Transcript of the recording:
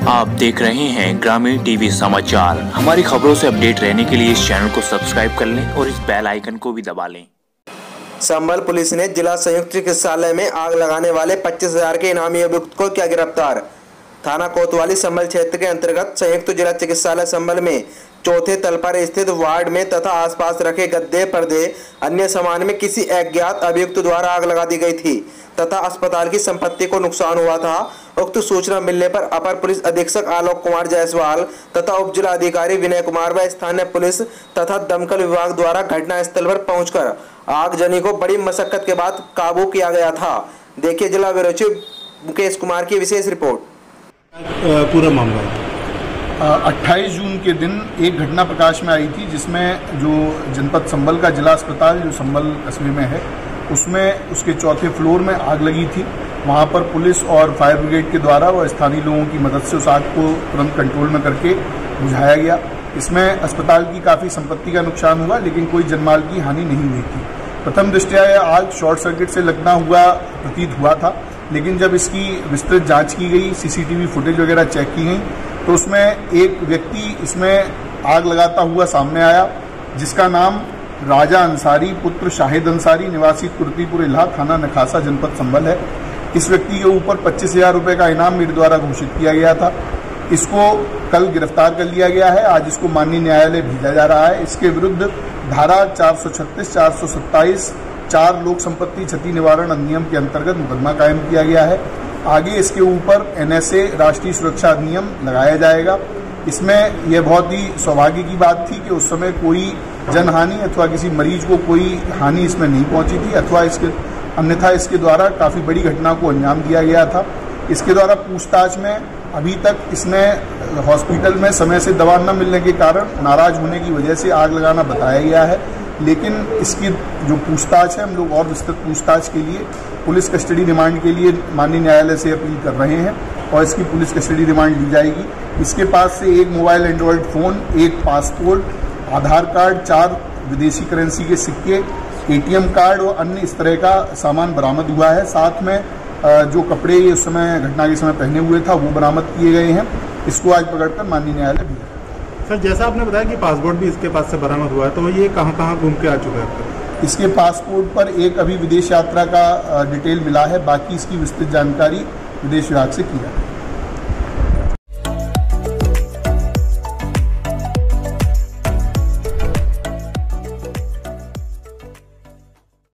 आप देख रहे हैं ग्रामीण टीवी समाचार। हमारी खबरों से अपडेट रहने के लिए इस चैनल को सब्सक्राइब कर लें और इस बेल आइकन को भी दबा लें। संभल पुलिस ने जिला संयुक्त चिकित्सालय में आग लगाने वाले 25,000 के इनामी अभियुक्त को किया गिरफ्तार। थाना कोतवाली संभल क्षेत्र के अंतर्गत संयुक्त जिला चिकित्सालय संभल में चौथे तल पर स्थित वार्ड में तथा आसपास रखे गद्दे पर्दे अन्य सामान में किसी अज्ञात अभियुक्त द्वारा आग लगा दी गई थी तथा अस्पताल की संपत्ति को नुकसान हुआ था। उक्त सूचना मिलने पर अपर पुलिस अधीक्षक आलोक कुमार जायसवाल तथा उप जिला अधिकारी विनय कुमार व स्थानीय पुलिस तथा दमकल विभाग द्वारा घटना स्थल पर पहुंचकर आगजनी को बड़ी मशक्कत के बाद काबू किया गया था। देखिए जिला ब्यूरो चीफ मुकेश कुमार की विशेष रिपोर्ट। पूरा मामला 28 जून के दिन एक घटना प्रकाश में आई थी जिसमें जो जनपद संभल का जिला अस्पताल जो संभल कस्बे में है उसमें उसके चौथे फ्लोर में आग लगी थी। वहां पर पुलिस और फायर ब्रिगेड के द्वारा व स्थानीय लोगों की मदद से उस आग को तुरंत कंट्रोल में करके बुझाया गया। इसमें अस्पताल की काफ़ी संपत्ति का नुकसान हुआ लेकिन कोई जनमाल की हानि नहीं हुई थी। प्रथम दृष्टया यह आग शॉर्ट सर्किट से लगना हुआ प्रतीत हुआ था, लेकिन जब इसकी विस्तृत जांच की गई, सीसीटीवी फुटेज वगैरह चेक की गई तो उसमें एक व्यक्ति इसमें आग लगाता हुआ सामने आया जिसका नाम राजा अंसारी पुत्र शाहिद अंसारी निवासी तुर्तीपुर इलाहा थाना नखासा जनपद संभल है। इस व्यक्ति के ऊपर 25,000 रुपये का इनाम मेरे द्वारा घोषित किया गया था। इसको कल गिरफ्तार कर लिया गया है। आज इसको माननीय न्यायालय भेजा जा रहा है। इसके विरुद्ध धारा 436, 427, 4 लोक संपत्ति क्षति निवारण अधिनियम के अंतर्गत मुकदमा कायम किया गया है। आगे इसके ऊपर NSA राष्ट्रीय सुरक्षा अधिनियम लगाया जाएगा। इसमें यह बहुत ही सौभाग्य की बात थी कि उस समय कोई जनहानि अथवा किसी मरीज को कोई हानि इसमें नहीं पहुंची थी अथवा अन्यथा इसके द्वारा काफ़ी बड़ी घटना को अंजाम दिया गया था। इसके द्वारा पूछताछ में अभी तक इसने हॉस्पिटल में समय से दवा न मिलने के कारण नाराज होने की वजह से आग लगाना बताया गया है, लेकिन इसकी जो पूछताछ है हम लोग और विस्तृत पूछताछ के लिए पुलिस कस्टडी रिमांड के लिए माननीय न्यायालय से अपील कर रहे हैं और इसकी पुलिस कस्टडी रिमांड ली जाएगी। इसके पास से एक मोबाइल एंड्रॉयड फ़ोन, एक पासपोर्ट, आधार कार्ड, 4 विदेशी करेंसी के सिक्के, ATM कार्ड और अन्य इस तरह का सामान बरामद हुआ है। साथ में जो कपड़े उस समय घटना के समय पहने हुए था वो बरामद किए गए हैं। इसको आज पकड़कर माननीय न्यायालय भेजा। सर, जैसा आपने बताया कि पासपोर्ट भी इसके पास से बरामद हुआ है, तो ये कहाँ घूम के आ चुका है? इसके पासपोर्ट पर एक अभी विदेश यात्रा का डिटेल मिला है, बाकी इसकी विस्तृत जानकारी विदेश विभाग से की जाए।